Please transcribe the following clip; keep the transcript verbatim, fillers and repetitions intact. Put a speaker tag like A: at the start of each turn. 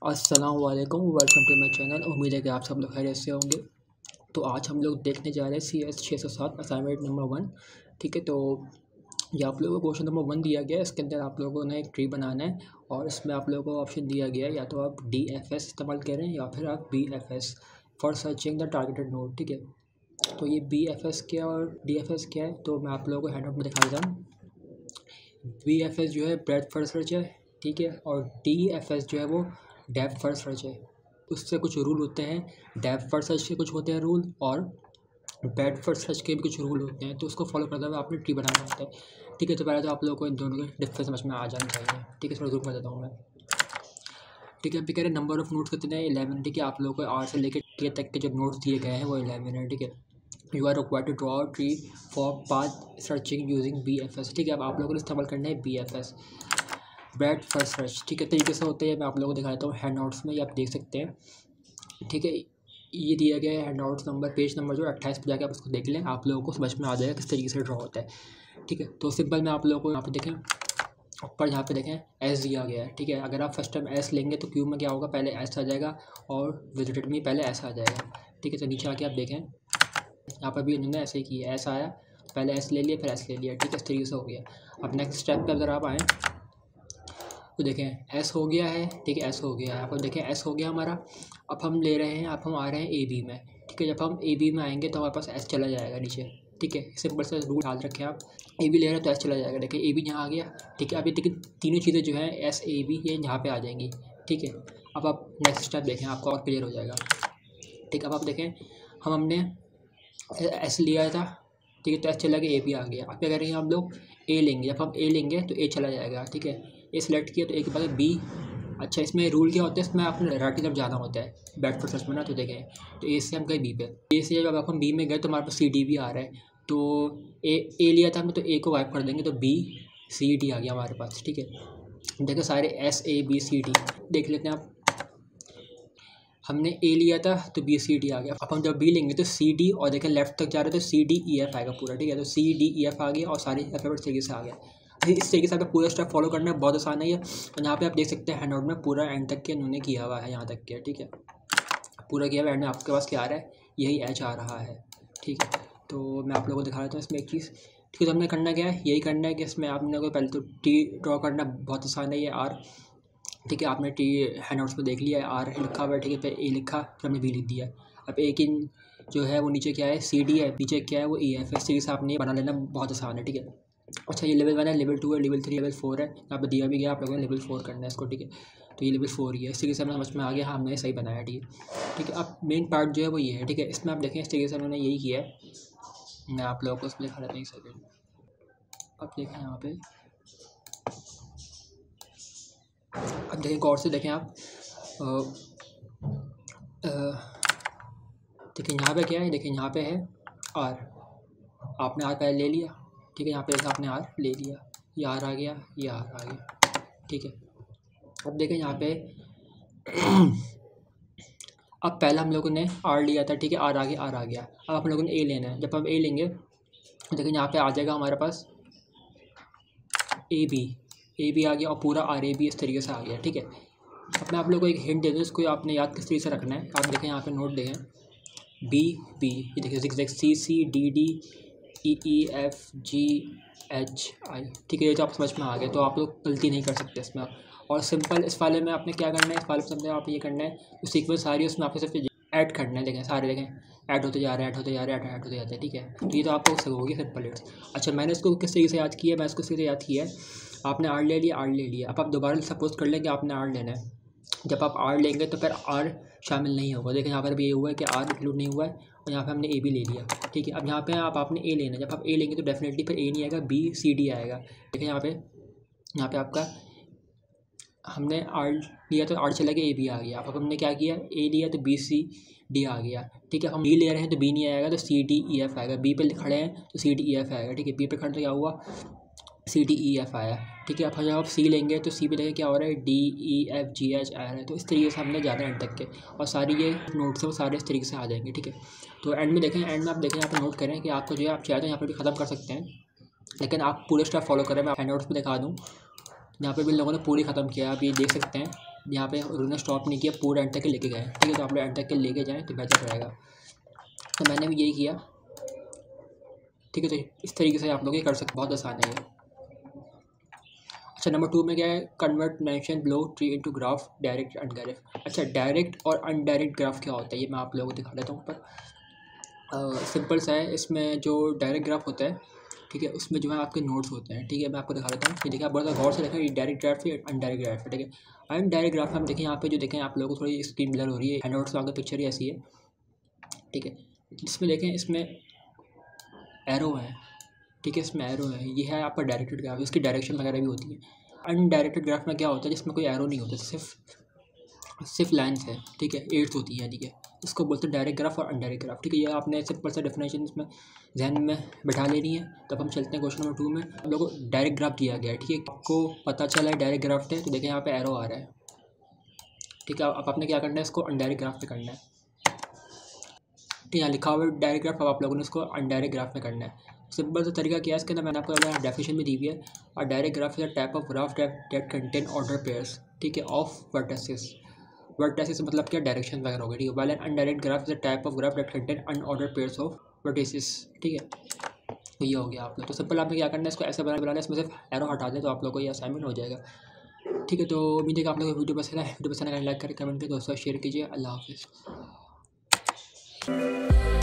A: अस्सलाम वालेकुम, welcome to my channel. उम्मीद है कि आप सब लोग खैरियत से होंगे। तो आज हम लोग देखने जा रहे हैं सी एस छः सौ सात असाइनमेंट नंबर वन। ठीक है, तो ये आप लोगों को क्वेश्चन नंबर वन दिया गया है। इसके अंदर आप लोगों ने एक ट्री बनाना है और इसमें आप लोगों को ऑप्शन दिया गया है, या तो आप डी एफ एस इस्तेमाल करें या फिर आप B F S for searching the targeted node. ठीक है, तो ये बी एफ एस क्या और डी एफ एस क्या है, तो मैं आप लोगों को हैंड आउट में दिखा देता हूँ। बी एफ एस जो है ब्रेथ फर्स्ट सर्च है, ठीक है, और डी एफ एस जो है वो डेप्थ फर्स्ट सर्च है। उससे कुछ रूल होते हैं, डेप्थ फर्स्ट सर्च के कुछ होते हैं रूल और ब्रेथ फर्स्ट सर्च के भी कुछ रूल होते हैं, तो उसको फॉलो करते हुए आपने ट्री बनाना होता है। ठीक है, तो पहले तो आप लोगों को इन दोनों के डिफरेंस समझ में आ जाना चाहिए। ठीक है, थोड़ा दूर कर देता हूँ मैं। ठीक है, अभी कह रहे नंबर ऑफ नोट्स कितने हैं, इलेवन। ठीक है, आप लोगों को आर से लेकर टे तक के जो नोट्स दिए गए हैं वो इलेवन है। ठीक है, you are required to draw tree for path searching using B F S. ठीक है, अब आप लोगों को इस्तेमाल करना है B F S, breadth first search. ठीक है, तरीके से होते हैं, मैं आप लोगों को दिखा देता हूँ हैंड नोट्स में, ये आप देख सकते हैं। ठीक है, ये दिया गया है hand notes number, page number जो अट्ठाईस पे जाकर आप उसको देख लें, आप लोगों को समझ में आ जाएगा किस तरीके से ड्रॉ होता है। ठीक है, तो सिंपल मैं आप लोगों को यहाँ पे देखें, ऊपर यहाँ पे देखें एस दिया गया है। ठीक है, अगर आप फर्स्ट टाइम एस लेंगे तो क्यू में क्या होगा, पहले एस आ जाएगा और विजिटेड में पहले एस आ जाएगा। ठीक है, तो नीचे आके आप देखें, यहाँ पर भी उन्होंने ऐसे ही किया, एस आया पहले एस ले लिया फिर एस ले लिया। ठीक है, इस तरीके से हो गया। अब नेक्स्ट स्टेप पर अगर आप आएँ तो देखें एस हो गया है। ठीक है, एस हो गया है, आप देखें एस हो गया हमारा। अब हम ले रहे हैं, अब हम आ रहे हैं ए बी में। ठीक है, जब हम ए बी में आएंगे तो हमारे पास एस चला जाएगा नीचे। ठीक है, सिंपल से रूल याद रखें आप, ए बी ले रहे हैं तो एस चला जाएगा। देखिए ए बी यहाँ आ गया। ठीक है, अभी देखिए तीनों चीज़ें जो हैं एस ए बी ये यहाँ पे आ जाएंगी। ठीक है, अब आप नेक्स्ट स्टेप देखें, आपको और क्लियर हो जाएगा। ठीक है, अब आप देखें हम हमने एस लिया था। ठीक है, तो एस चला गया, ए बी आ गया। अब क्या करेंगे हम लोग ए लेंगे, जब हम ए लेंगे तो ए चला जाएगा। ठीक है, ए सेलेक्ट किया तो ए के बाद बी। अच्छा, इसमें रूल क्या होता है, इसमें आपने राइट की तरफ जाना होता है बैट पर सर्च में ना। तो देखें तो ए से हम गए बी पे, ए से जब आप हम बी में गए तो हमारे पास सी डी भी आ रहा है। तो ए ए लिया था हमने तो ए को वाइप कर देंगे तो बी सी डी आ गया हमारे पास। ठीक है, देखो सारे S A B C D देख लेते हैं आप। हमने ए लिया था तो बी सी डी आ गया। अब हम जब बी लेंगे तो सी डी, और देखें लेफ्ट तक जा रहे हैं तो सी डी ई एफ आएगा पूरा। ठीक है, तो सी डी ई एफ आ गया और सारे अल्फ़ाबेट तरीके से आ गया। इस तरीके से आपका पूरा स्टेप फॉलो करना है, बहुत आसान है ये। और यहाँ पे आप देख सकते हैं हैंड आउट में पूरा एंड तक के उन्होंने किया हुआ है, यहाँ तक के। ठीक है, पूरा किया हुआ एंड में आपके पास क्या आ रहा है, यही एच आ रहा है। ठीक है, तो मैं आप लोगों को दिखा देता हूँ इसमें एक चीज़। ठीक है, तो हमने करना क्या है, यही करना है कि इसमें आपने को पहले तो टी ड्रॉ करना बहुत आसान है, ये आर। ठीक है, आपने टी हैंड आउट्स पर देख लिया है, आर लिखा हुआ है। ठीक है, फिर ए लिखा फिर हमने बी लिख दिया। अब एक इन जो है वो नीचे क्या है, सी डी है, नीचे क्या है वो ई एफ। इस तरीके से आपने बना लेना, बहुत आसान है। ठीक है, अच्छा ये लेवल वन है, लेवल टू है, लेवल थ्री, लेवल फोर है, यहाँ पे दिया भी गया आप लोगों ने लेवल फोर करना है इसको। ठीक है, तो ये लेवल फोर ही है। इस तरीके से हमें समझ में आ गया, हाँ हमने सही बनाया। ठीक है, ठीक है, अब मेन पार्ट जो है वो ये है। ठीक है, इसमें आप देखें इस तरीके से उन्होंने यही किया है। मैं आप लोगों को इसमें दिखा देता हूँ एक सेकेंड। अब देखें यहाँ पे, अब देखें गौर से देखें आप, देखिए यहाँ पे क्या है, देखिए यहाँ पे है आर, आपने आर पहले ले लिया। ठीक है, यहाँ पे आपने आर ले लिया, ये आर आ गया, ये आर आ गया। ठीक है, अब देखें यहाँ पे अब पहले हम लोगों ने आर लिया था। ठीक है, आर आ गया, आर आ गया। अब हम लोगों ने ए लेना है, जब हम ए लेंगे देखिए यहाँ पे आ जाएगा हमारे पास ए बी, ए बी आ गया और पूरा आर ए बी इस तरीके से आ गया। ठीक है, अब मैं आप लोगों को एक हिंट दे दूँ, इसको आपने याद किस तरीके से रखना है। आप देखें यहाँ पे नोट देखें, बी बी, ये देखिए जिग C C D D E E F G H I. ठीक है, ये तो आप समझ में आ गए, तो आप लोग गलती नहीं कर सकते इसमें। और सिंपल इस वाले में आपने क्या करना है, इस वाले में समझे आप ये करना है, तो सीक्वेंस सारी उसमें आपको सिर्फ ऐड करना है। देखें सारे देखें ऐड होते जा रहे हैं, ऐड होते जा रहे हैं, ऐड होते जाते हैं। ठीक है, तो ये तो आपको सब होगी सिंपल इट्स। अच्छा, मैंने इसको किस तरीके से याद किया, मैं इसको किस तरीके से याद किया है, आपने आर ले लिया, आर ले लिया। अब आप दोबारा सपोज कर लें कि आपने आर लेना है, जब आप आर लेंगे तो फिर आर शामिल नहीं होगा। देखिए यहाँ पर भी ये हुआ है कि आर इंक्लूड नहीं हुआ है, और यहाँ पे हमने ए भी ले लिया। ठीक है, अब यहाँ पे आप आपने ए लेना है, जब आप ए लेंगे तो डेफिनेटली फिर ए नहीं आएगा, बी सी डी आएगा। देखिए यहाँ पे, यहाँ पे आपका हमने आर लिया तो आर चला गया, ए बी आ गया। अब हमने क्या किया, ए लिया तो बी सी डी आ गया। ठीक है, हम बी ले रहे हैं तो बी नहीं आएगा, तो सी डी ई एफ आएगा। बी पे खड़े हैं तो सी डी ई एफ आएगा। ठीक है, बी पे खड़े तो क्या हुआ, सी डी ई एफ आया। ठीक है, अब जब आप सी लेंगे तो सी पे देखें क्या हो रहा है, D E F G H आ रहा है। तो इस तरीके से हमने जाना है एंड तक के, और सारी ये नोट्स हैं वो सारे इस तरीके से आ जाएंगे। ठीक है, तो एंड में देखें, एंड में आप देखें यहाँ पर नोट करें कि आपको जो है आप चाहे तो यहाँ पर भी ख़त्म कर सकते हैं, लेकिन आप पूरे स्टेप फॉलो करें। मैं हैंड नोट्स पर दिखा दूँ, यहाँ पर भी लोगों ने पूरी ख़त्म किया, आप ये देख सकते हैं। यहाँ पे उन्होंने स्टॉप नहीं किया, पूरा एंड तक के लेके गए। ठीक है, तो आप लोग एंड तक के लेके जाएँ तो बेहतर रहेगा। तो मैंने भी यही किया। ठीक है, तो इस तरीके से आप लोग ये कर सकते, बहुत आसान है ये। अच्छा, नंबर टू में क्या है, convert mention below tree into graph direct undirect. अच्छा, डायरेक्ट और अनडायरेक्ट ग्राफ क्या होता है ये मैं आप लोगों को दिखा देता हूँ ऊपर। सिंपल सा है, इसमें जो डायरेक्ट ग्राफ होता है, ठीक है, उसमें जो है आपके नोट्स होते हैं। ठीक है, मैं आपको दिखा देता हूँ। ये देखिए, आप बहुत गौर से देखें, ये डायरेक्ट ग्राफ है, अनडायरेक्ट ग्राफ है। ठीक है, अनडायरेक्ट ग्राफ में हम देखें यहाँ पे, जो देखें आप लोगों को थोड़ी स्क्रीन ब्लर हो रही है, नोट्स आगे पिक्चर ही ऐसी है। ठीक है, इसमें देखें, इसमें एरो है। ठीक है, इसमें एरो है, ये है आपका डायरेक्टेड ग्राफ, इसकी डायरेक्शन वगैरह भी होती है। अनडायरेक्टेड ग्राफ में क्या होता है, जिसमें कोई एरो नहीं होता, सिर्फ सिर्फ लाइन्स है। ठीक है, एड्स होती है। ठीक है, इसको बोलते हैं डायरेक्ट ग्राफ और अनडायरेक्ट ग्राफ। ठीक है, ये आपने सिंपल सा डेफिनेशन इसमें जहन में बैठा लेनी है। तब हम चलते हैं क्वेश्चन नंबर टू में। हम लोग को डायरेक्ट ग्राफ दिया गया है। ठीक है, आपको पता चला है डायरेक्ट ग्राफ है, तो देखें यहाँ पे एरो आ रहा है। ठीक है, अब आपने क्या करना है, इसको अनडायरेक्ट ग्राफ में करना है। ठीक है, यहाँ लिखा हुआ है डायरेक्ट ग्राफ, अब आप लोगों ने इसको अनडायरेक्ट ग्राफ में करना है। सिंपल सा तरीका क्या है, इसके अंदर मैंने आपको डेफिनेशन भी दी हुई है। और direct graph is a type of graph that contain order pairs. ठीक है, ऑफ वर्टिसेस। वर्टिसेस मतलब क्या, डायरेक्शन वगैरह हो गई। ठीक है, while an undirect graph is a type of graph that contain unorder pairs of vertices. ठीक है, तो ये हो गया आप लोग। तो सिंपल आपने क्या करना है, इसको ऐसे बना बनाना है, इसमें सिर्फ एरो हटा दें तो आप लोग को ये असाइनमेंट हो जाएगा। ठीक है, तो उम्मीद है कि आप लोग को वीडियो पसंद है। वीडियो पसंद है लाइक करें, कमेंट करें, दोस्तों शेयर कीजिए। अल्लाह हाफिज़।